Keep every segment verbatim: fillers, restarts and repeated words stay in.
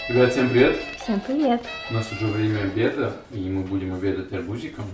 Ребят, всем привет! Всем привет! У нас уже время обеда, и мы будем обедать арбузиком.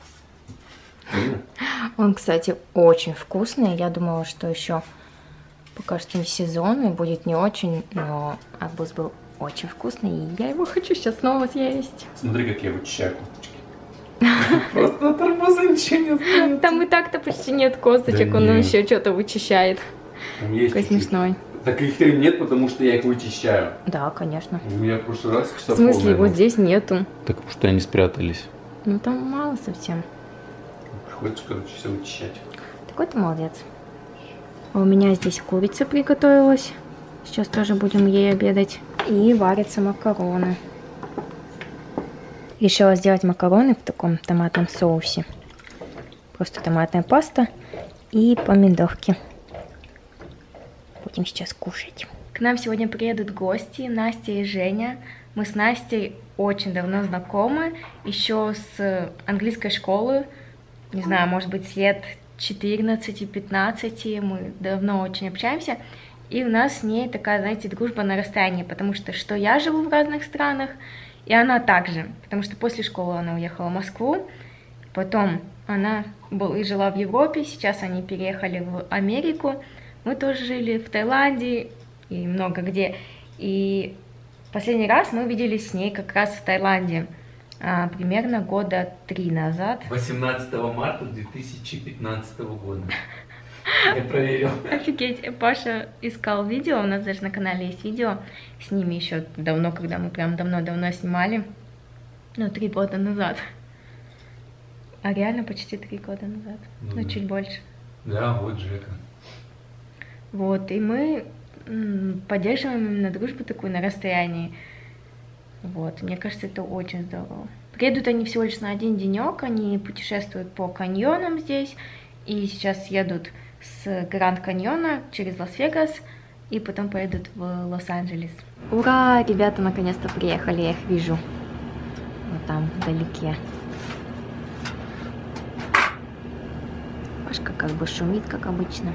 Он, кстати, очень вкусный. Я думала, что еще пока что не сезон и будет не очень, но арбуз был очень вкусный, и я его хочу сейчас снова съесть. Смотри, как я вычищаю косточки. Просто от арбуза ничего не остается. Там и так-то почти нет косточек, он еще что-то вычищает. Какой смешной. Так их нет, потому что я их вычищаю. Да, конечно. У меня в прошлый раз, кстати, в смысле, вот здесь нету. Так потому что они спрятались. Ну там мало совсем. Приходится, короче, все вычищать. Такой ты молодец. А у меня здесь курица приготовилась. Сейчас тоже будем ей обедать. И варятся макароны. Решила сделать макароны в таком томатном соусе. Просто томатная паста и помидорки. Будем сейчас кушать. К нам сегодня приедут гости, Настя и Женя. Мы с Настей очень давно знакомы, еще с английской школы. Не знаю, может быть, с лет четырнадцати-пятнадцати. Мы давно очень общаемся. И у нас с ней такая, знаете, дружба на расстоянии, потому что что я живу в разных странах, и она также. Потому что после школы она уехала в Москву, потом она была и жила в Европе, сейчас они переехали в Америку. Мы тоже жили в Таиланде и много где. И последний раз мы виделись с ней как раз в Таиланде, а, примерно года три назад. восемнадцатого марта две тысячи пятнадцатого года. Я проверил. Офигеть, Паша искал видео, у нас даже на канале есть видео с ними еще давно, когда мы прям давно-давно снимали. Ну, три года назад. А реально почти три года назад. Ну, ну чуть больше. Да, вот Жека. Вот, и мы поддерживаем именно дружбу такую на расстоянии. Вот, мне кажется, это очень здорово. Приедут они всего лишь на один денек, они путешествуют по каньонам здесь, и сейчас едут с Гранд Каньона через Лас-Вегас, и потом поедут в Лос-Анджелес. Ура! Ребята наконец-то приехали, я их вижу. Вот там, вдалеке. Пашка как бы шумит, как обычно.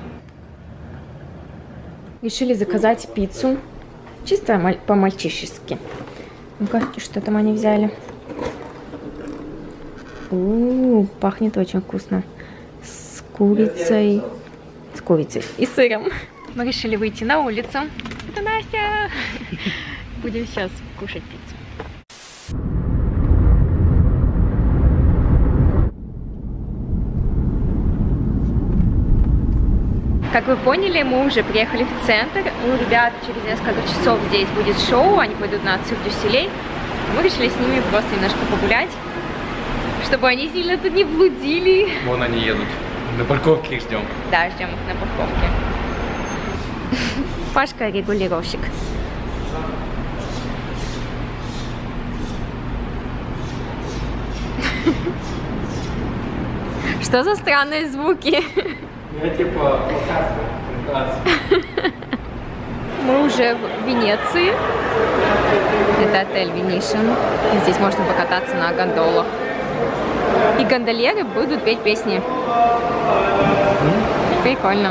Решили заказать пиццу, чисто по-мальчишески. Ну-ка, что там они взяли? У-у-у, пахнет очень вкусно. С курицей, с курицей и сыром. Мы решили выйти на улицу. Это Настя! Будем сейчас кушать пиццу. Как вы поняли, мы уже приехали в центр. У ребят через несколько часов здесь будет шоу, они пойдут на Цирк дю Солей. Мы решили с ними просто немножко погулять, чтобы они сильно тут не блудили. Вон они едут. На парковке их ждем. Да, ждем их на парковке. Пашка регулировщик. Что за странные звуки? Я типа Мы уже в Венеции. Это отель Venetian. Здесь можно покататься на гондолах. И гондольеры будут петь песни. Прикольно.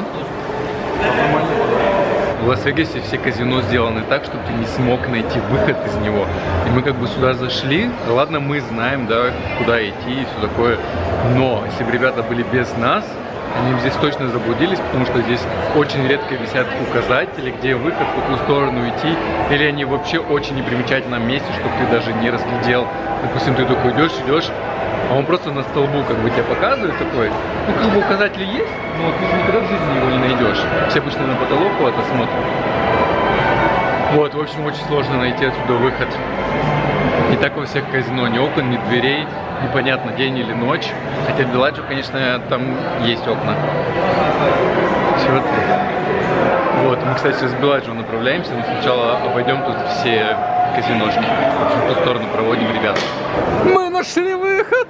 В Лас-Вегасе все казино сделаны так, чтобы ты не смог найти выход из него. И мы как бы сюда зашли. Ладно, мы знаем, да, куда идти и все такое. Но если бы ребята были без нас, они здесь точно заблудились, потому что здесь очень редко висят указатели, где выход, в какую сторону идти, или они вообще очень непримечательном месте, чтобы ты даже не разглядел. Допустим, ты такой идешь, идешь, а он просто на столбу как бы тебе показывает такой. Ну, как бы указатели есть, но ты никогда в жизни его не найдешь. Все обычно на потолок куда-то смотрят. Вот, в общем, очень сложно найти отсюда выход. И так во всех казино, ни окон, ни дверей. Непонятно, день или ночь. Хотя в Белладжо, конечно, там есть окна. Чего ты? Вот, мы, кстати, с Белладжо направляемся, но сначала обойдем тут все казиношки. В общем, в ту сторону проводим ребят. Мы нашли выход!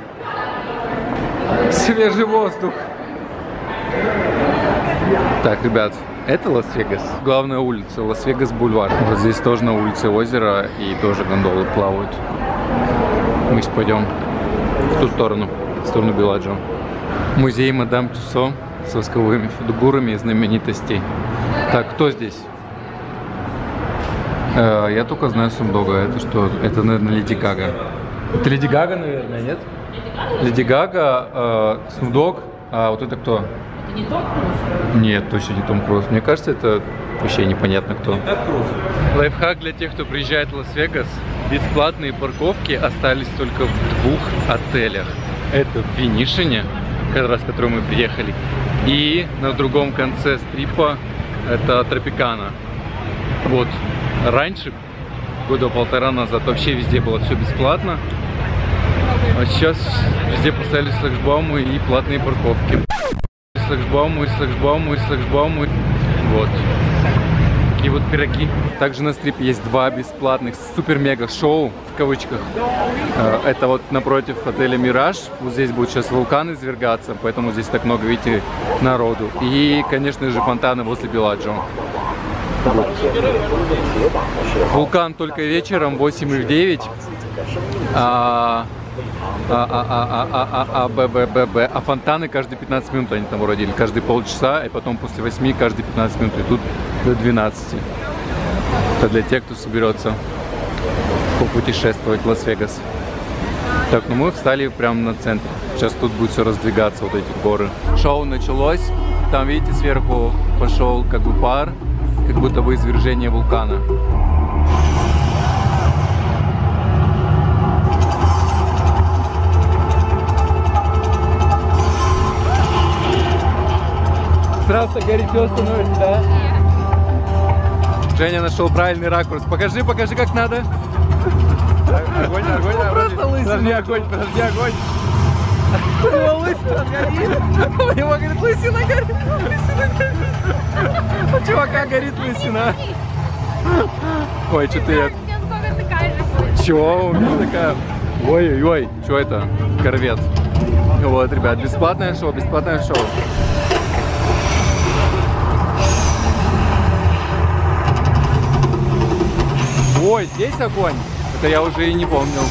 Свежий воздух. Так, ребят, это Лас-Вегас. Главная улица, Лас-Вегас-Бульвар. Вот здесь тоже на улице озеро и тоже гондолы плавают. Мы сейчас пойдем в ту сторону, в сторону Белладжо. Музей Мадам Тюссо с восковыми фигурами знаменитостей. Так, кто здесь? Э, я только знаю Сумдога. Это что? Это, наверное, Леди Гага. Это Леди Гага, наверное, нет? Леди Гага, э, Снудог, а вот это кто? Это не Том Круз? Нет, точно не Том Круз. Мне кажется, это вообще непонятно кто. Лайфхак для тех, кто приезжает в Лас-Вегас. Бесплатные парковки остались только в двух отелях. Это в Винишине, как раз в который мы приехали, и на другом конце стрипа это Тропикана. Вот. Раньше, года полтора назад, вообще везде было все бесплатно. А сейчас везде поставили шлагбаумы и платные парковки. Шлагбаумы, шлагбаумы, шлагбаумы. Вот. И вот пироги. Также на стрипе есть два бесплатных супер-мега-шоу, в кавычках. Это вот напротив отеля Мираж. Вот здесь будет сейчас вулкан извергаться, поэтому здесь так много, видите, народу. И, конечно же, фонтаны возле Беладжио. Вот. Вулкан только вечером, в восемь и в девять. А, а, а, а, а, а, а, б, б, б, б. А фонтаны каждые пятнадцать минут они там вроде, или каждые полчаса, и потом после восьми каждые пятнадцать минут, и тут до двенадцати. Это для тех, кто соберется попутешествовать в Лас-Вегас. Так, ну мы встали прямо на центр. Сейчас тут будет все раздвигаться, вот эти горы. Шоу началось. Там, видите, сверху пошел как бы пар, как будто бы извержение вулкана. Сразу горячо становится, да? Женя нашел правильный ракурс. Покажи, покажи, как надо. Огонь, огонь, огонь. Просто лысина. Подожди, огонь, подожди, огонь. У него лысина горит. У него, говорит, лысина горит. Лысина горит. У чувака горит лысина. Ой, что-то я... Чего? У меня такая... Ой-ой-ой, что это? Корвет. Вот, ребят, бесплатное шоу, бесплатное шоу. Ой, здесь огонь. Это я уже и не помнил.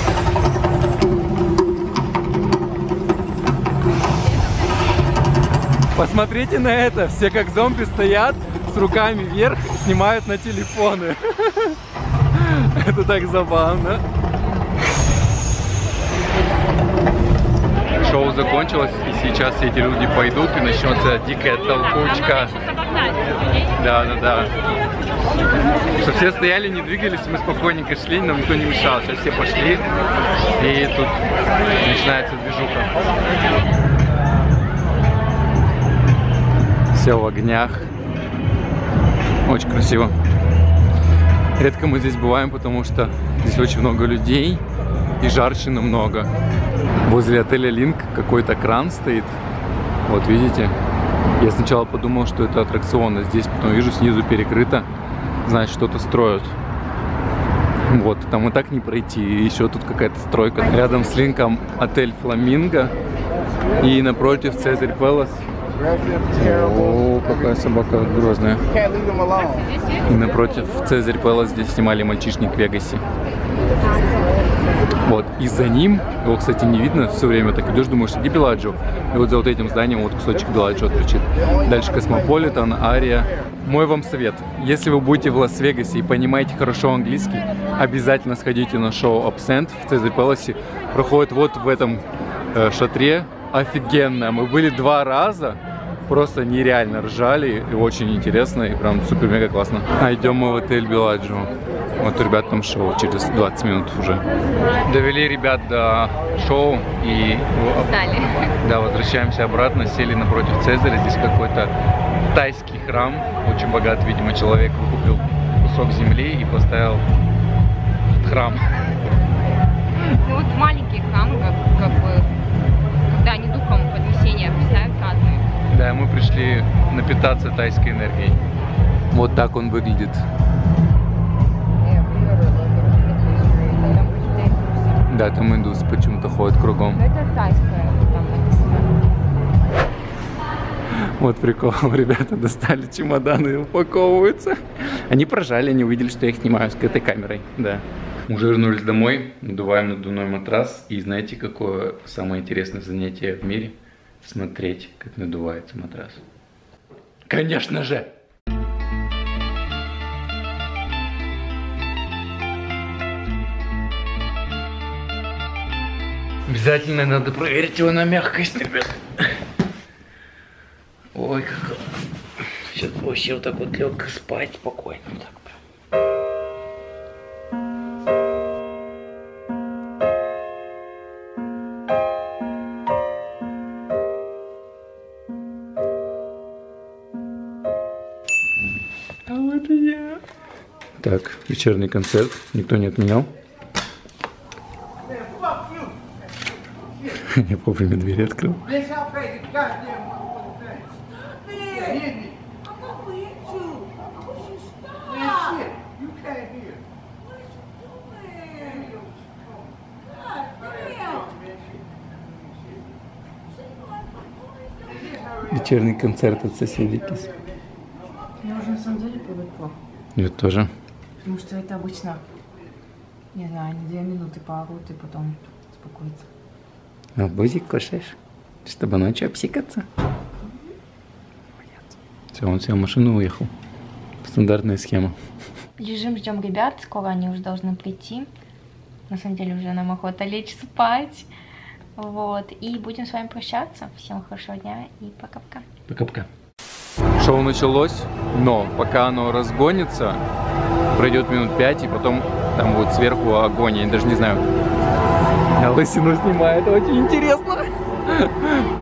Посмотрите на это. Все как зомби стоят с руками вверх, снимают на телефоны. Это так забавно. Шоу закончилось, и сейчас все эти люди пойдут, и начнется дикая толкучка. Да, да, да. Что все стояли, не двигались, мы спокойненько шли, нам никто не мешал. Сейчас все пошли, и тут начинается движуха. Все в огнях. Очень красиво. Редко мы здесь бываем, потому что здесь очень много людей и жарчины много. Возле отеля Линк какой-то кран стоит. Вот видите? Я сначала подумал, что это аттракцион, а здесь потом вижу, снизу перекрыто. Значит, что-то строят. Вот, там и так не пройти. И еще тут какая-то стройка. Рядом с Линком отель Фламинго. И напротив Цезарь Пэлас. О, какая собака грозная. И напротив Цезарь Пэлас здесь снимали «Мальчишник в Вегасе». Вот, и за ним, его, кстати, не видно все время, так идешь, думаешь, где Беладжио? И вот за вот этим зданием вот кусочек Беладжио торчит. Дальше Космополитен, Ария. Мой вам совет, если вы будете в Лас-Вегасе и понимаете хорошо английский, обязательно сходите на шоу Absent в Цезарь Пэласе. Проходит вот в этом э, шатре. Офигенно, мы были два раза. Просто нереально ржали, и очень интересно, и прям супер-мега классно. А идем мы в отель Беладжио. Вот у ребят там шоу через двадцать минут уже. Довели ребят до шоу и Стали. Да, возвращаемся обратно, сели напротив Цезаря. Здесь какой-то тайский храм. Очень богат, видимо, человек выкупил кусок земли и поставил храм. Ну вот маленькие храмы, как, как бы, когда они духом поднесения ставят разные. Да, мы пришли напитаться тайской энергией. Вот так он выглядит. Да, там индусы почему-то ходят кругом. Это тайская. Вот прикол, ребята достали чемоданы и упаковываются. Они прожали, они увидели, что я их снимаю с этой камерой. Да. Уже вернулись домой, надуваем надувной матрас. И знаете, какое самое интересное занятие в мире? Смотреть, как надувается матрас. Конечно же! Обязательно надо проверить его на мягкость, ребят. Ой, как... Сейчас вообще вот так вот лег спать спокойно. Вот так прям. А вот и я. Так, вечерний концерт. Никто не отменял. Я вовремя двери открыл. Вечерний концерт от соседей Кис. Я уже на самом деле привыкла. Я тоже. Потому что это обычно, не знаю, не две минуты поорут и потом успокоится. А бузик кушаешь? Чтобы ночью обсикаться? Все, он себе в машину уехал. Стандартная схема. Лежим, ждем ребят, скоро они уже должны прийти. На самом деле уже нам охота лечь спать. Вот, и будем с вами прощаться. Всем хорошего дня и пока-пока. Пока-пока. Шоу началось, но пока оно разгонится, пройдет минут пять, и потом там будет сверху огонь. Я даже не знаю. Я лысину снимаю, это очень интересно.